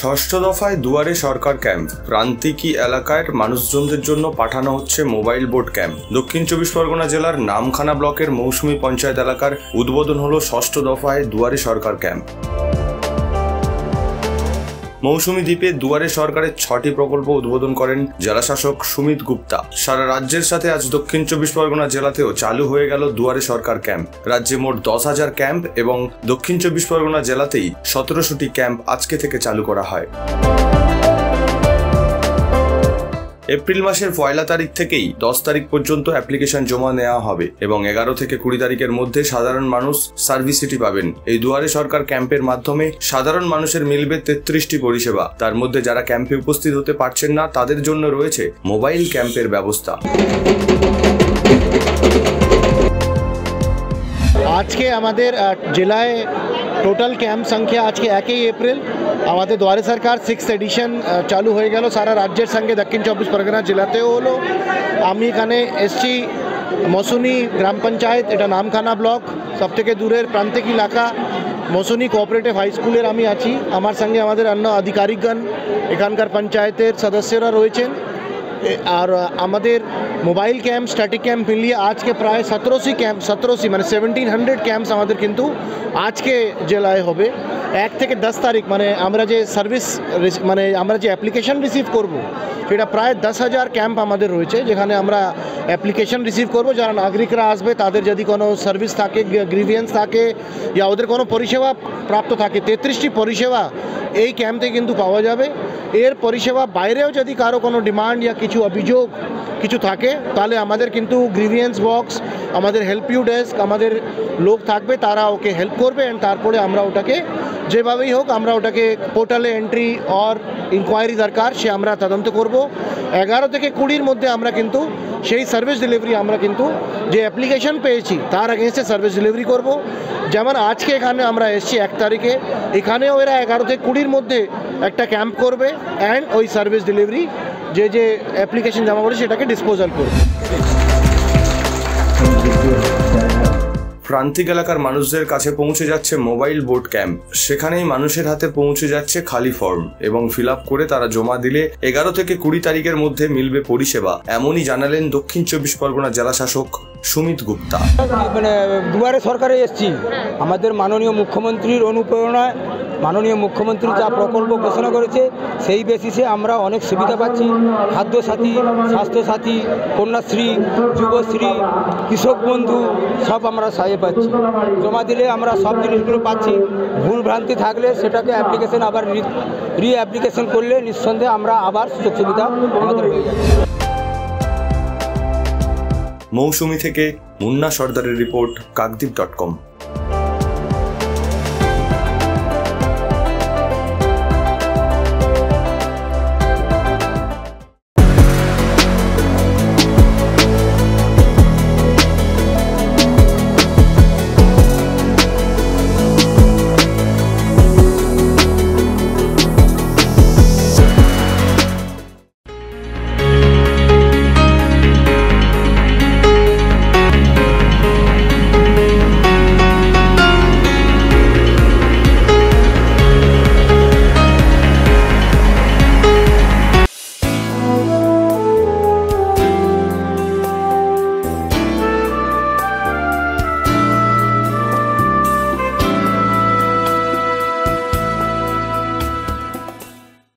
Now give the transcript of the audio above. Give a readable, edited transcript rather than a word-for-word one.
ষষ্ঠ দফায় দুয়ারে সরকার ক্যাম্প। প্রান্তিকী এলাকার মানুষজনদের জন্য পাঠানো হচ্ছে মোবাইল বোট ক্যাম্প। দক্ষিণ চব্বিশ পরগনা জেলার নামখানা ব্লকের মৌসুমী পঞ্চায়েত এলাকার উদ্বোধন হলো ষষ্ঠ দফায় দুয়ারে সরকার ক্যাম্প। মৌসুমী দ্বীপে দুয়ারে সরকারের 6টি প্রকল্প উদ্বোধন করেন জেলাশাসক সুমিত গুপ্তা। সারা রাজ্যের সাথে আজ দক্ষিণ চব্বিশ পরগনা জেলাতেও চালু হয়ে গেল দুয়ারে সরকার ক্যাম্প। রাজ্যে মোট 10,000 ক্যাম্প এবং দক্ষিণ চব্বিশ পরগনা জেলাতেই 17টি ক্যাম্প আজকে থেকে চালু করা হয়। এপ্রিল মাসের 1 তারিখ থেকেই 10 তারিখ পর্যন্ত অ্যাপ্লিকেশন জমা নেওয়া হবে এবং 11 থেকে 20 তারিখের মধ্যে সাধারণ মানুষ সার্ভিসিটি পাবেন। এই দুয়ারে সরকার ক্যাম্পের মাধ্যমে সাধারণ মানুষের মিলবে 33টি পরিষেবা। তার মধ্যে যারা ক্যাম্পে উপস্থিত হতে পারছেন না তাদের জন্য রয়েছে মোবাইল ক্যাম্পের ব্যবস্থা। আজকে আমাদের জেলায় টোটাল ক্যাম্প সংখ্যা আজকে 1 এপ্রিল আমাদের দুয়ারে সরকার 6th এডিশন চালু হয়ে গেল। সারা রাজ্যের সঙ্গে দক্ষিণ চব্বিশ পরগনা জেলাতেও হলো। আমি এখানে এসছি মৌসুমী গ্রাম পঞ্চায়েত, এটা নামখানা ব্লক, সবথেকে দূরের প্রান্তিক এলাকা। মৌসুমী কোঅপারেটিভ হাই স্কুলের আমি আছি। আমার সঙ্গে আমাদের অন্য আধিকারিকগণ, এখানকার পঞ্চায়েতের সদস্যরা রয়েছেন। আর আমাদের মোবাইল ক্যাম্প, স্ট্যাটিক ক্যাম্প মিলিয়ে আজকে প্রায় 1700 মানে 1700 ক্যাম্পস আমাদের কিন্তু আজকে জেলায় হবে। 1 থেকে 10 তারিখ মানে আমরা যে সার্ভিস মানে আমরা যে অ্যাপ্লিকেশন রিসিভ করব সেটা প্রায় 10,000 ক্যাম্প আমাদের রয়েছে, যেখানে আমরা অ্যাপ্লিকেশন রিসিভ করব। যারা নাগরিকরা আসবে তাদের যদি কোনো সার্ভিস থাকে, গ্রিভিয়েন্স থাকে বা ওদের কোনো পরিষেবা প্রাপ্ত থাকে, 33টি পরিষেবা এই ক্যাম্পে কিন্তু পাওয়া যাবে। এর পরিষেবা বাইরেও যদি কারো কোনো ডিমান্ড বা কিছু অভিযোগ কিছু থাকে তাহলে আমাদের কিন্তু গ্রিভিয়েন্স বক্স, আমাদের হেল্প ইউ ডেস্ক, আমাদের লোক থাকবে, তারা ওকে হেল্প করবে। অ্যান্ড তারপরে আমরা ওটাকে যেভাবেই হোক আমরা ওটাকে পোর্টালে এন্ট্রি আর ইনকোয়ারি দরকার সে আমরা তদন্ত করব। 11 থেকে 20-র মধ্যে আমরা কিন্তু সেই সার্ভিস ডেলিভারি আমরা কিন্তু যে অ্যাপ্লিকেশন পেয়েছি তার এগেনস্টে সার্ভিস ডেলিভারি করব। যেমন আজকে এখানে আমরা এসেছি 1 তারিখে, এখানেও এরা 11 থেকে 20-র মধ্যে একটা ক্যাম্প করবে অ্যান্ড ওই সার্ভিস ডেলিভারি যে অ্যাপ্লিকেশন জমা করে সেটাকে ডিসপোজাল করবে। প্রান্তিক এলাকার মানুষদের কাছে পৌঁছে যাচ্ছে মোবাইল বোট ক্যাম্প। সেখানেই মানুষের হাতে পৌঁছে যাচ্ছে খালি ফর্ম এবং ফিল আপ করে তারা জমা দিলে 11 থেকে 20 তারিখের মধ্যে মিলবে পরিষেবা। এমনই জানালেন দক্ষিণ চব্বিশ পরগনা জেলা শাসক সুমিত গুপ্তা। মানে দুয়ারে সরকারে এসেছি আমাদের মাননীয় মুখ্যমন্ত্রীর অনুপ্রেরণায়। মাননীয় মুখ্যমন্ত্রী যা প্রকল্প ঘোষণা করেছে সেই বেসিসে আমরা অনেক সুবিধা পাচ্ছি। খাদ্যসাথী, স্বাস্থ্যসাথী, কন্যাশ্রী, যুবশ্রী, কৃষক বন্ধু সব আমরা সাহায্য পাচ্ছি। জমা দিলে আমরা সব জিনিসগুলো পাচ্ছি। ভুল ভ্রান্তি থাকলে সেটাকে অ্যাপ্লিকেশন আবার অ্যাপ্লিকেশন করলে নিঃসন্দেহে আমরা আবার সুযোগ সুবিধা আমাদের হয়ে যাবে। মৌসুমী থেকে মুন্না সর্দারের রিপোর্ট, কাকদ্বীপ.com।